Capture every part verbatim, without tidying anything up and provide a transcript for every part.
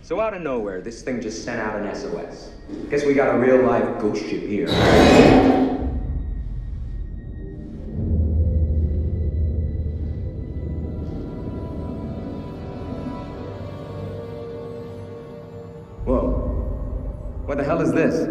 So out of nowhere, this thing just sent out an S O S. Guess we got a real live ghost ship here. Whoa. What the hell is this?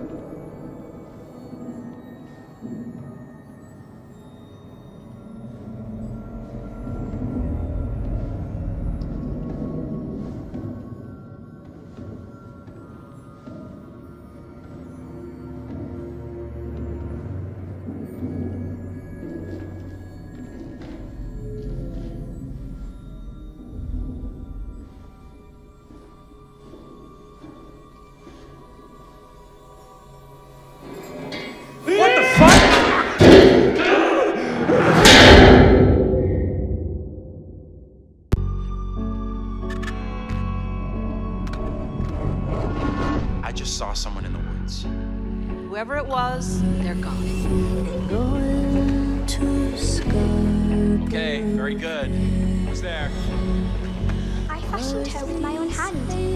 I just saw someone in the woods. Whoever it was, they're gone. Going to school. Okay, very good. Who's there? I fashioned her with my own hand.